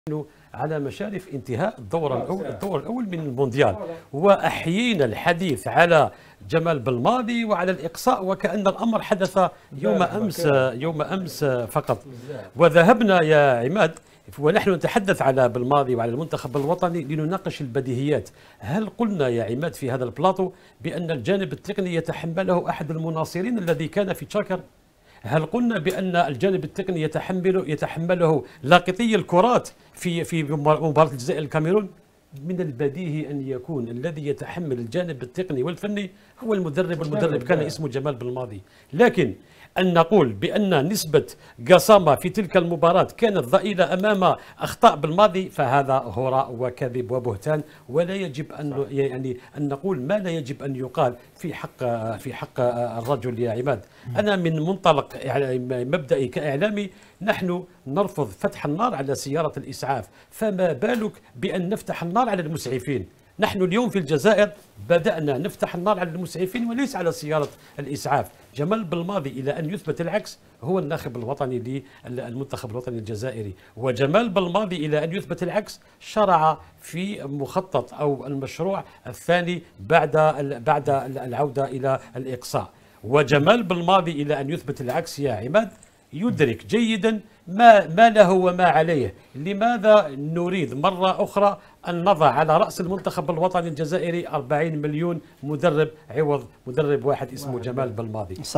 نحن على مشارف انتهاء الدور الأول من المونديال، وأحيينا الحديث على جمال بلماضي وعلى الإقصاء وكأن الأمر حدث يوم أمس فقط. وذهبنا يا عماد ونحن نتحدث على بلماضي وعلى المنتخب الوطني لنناقش البديهيات. هل قلنا يا عماد في هذا البلاطو بأن الجانب التقني يتحمله أحد المناصرين الذي كان في تشاكر؟ هل قلنا بأن الجانب التقني يتحمله لاقطي الكرات في مباراة الجزائر الكاميرون؟ من البديهي أن يكون الذي يتحمل الجانب التقني والفني هو المدرب كان اسمه جمال بلماضي. لكن أن نقول بأن نسبة قصامة في تلك المباراة كانت ضئيلة أمام أخطاء بالماضي فهذا هراء وكذب وبهتان، ولا يجب أن نقول ما لا يجب أن يقال في حق الرجل يا عماد. أنا من منطلق مبدئي كإعلامي نحن نرفض فتح النار على سيارة الإسعاف، فما بالك بأن نفتح النار على المسعفين؟ نحن اليوم في الجزائر بدأنا نفتح النار على المسعفين وليس على سيارة الإسعاف. جمال بلماضي إلى أن يثبت العكس هو الناخب الوطني للمنتخب الوطني الجزائري، وجمال بلماضي إلى أن يثبت العكس شرع في مخطط أو المشروع الثاني بعد العودة إلى الإقصاء. وجمال بلماضي إلى أن يثبت العكس يا عماد يدرك جيدا ما له وما عليه. لماذا نريد مرة أخرى أن نضع على رأس المنتخب الوطني الجزائري 40 مليون مدرب عوض مدرب واحد اسمه جمال بلماضي؟